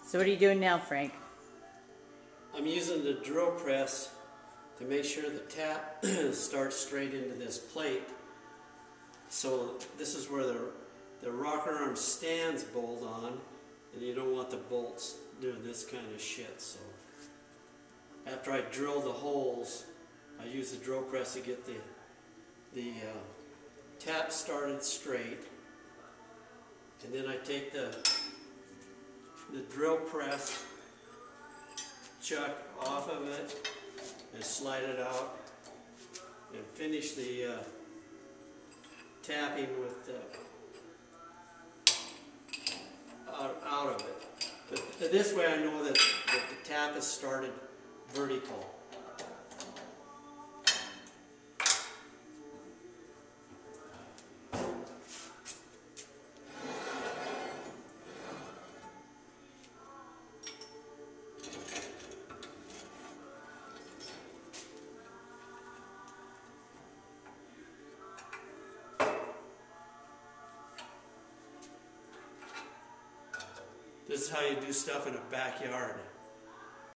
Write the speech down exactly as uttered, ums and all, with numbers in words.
So what are you doing now, Frank? I'm using the drill press to make sure the tap starts straight into this plate. So this is where the, the rocker arm stands bolt on, and you don't want the bolts doing this kind of shit. So after I drill the holes, I use the drill press to get the, the uh, tap started straight. And then I take the, the drill press chuck off of it and slide it out and finish the uh, tapping with the out, out of it. But this way I know that, that the tap is started vertical. This is how you do stuff in a backyard.